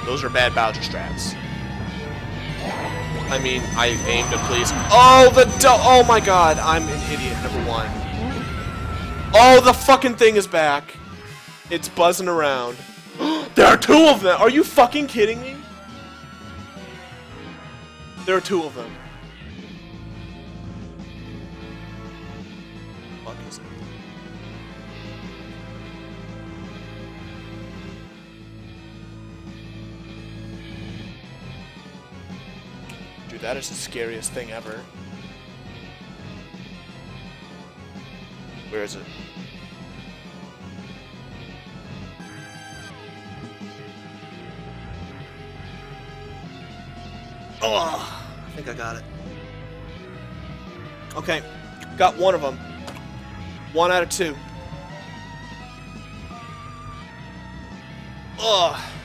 Those are bad Bowser strats. I mean, I aimed to please. Oh, oh my god, I'm an idiot, number one. Oh, the fucking thing is back. It's buzzing around. There are two of them! Are you fucking kidding me? There are two of them. What the fuck is it? Dude, that is the scariest thing ever. Where is it? Oh, I think I got it. Okay, got one of them. 1 out of 2. Ugh.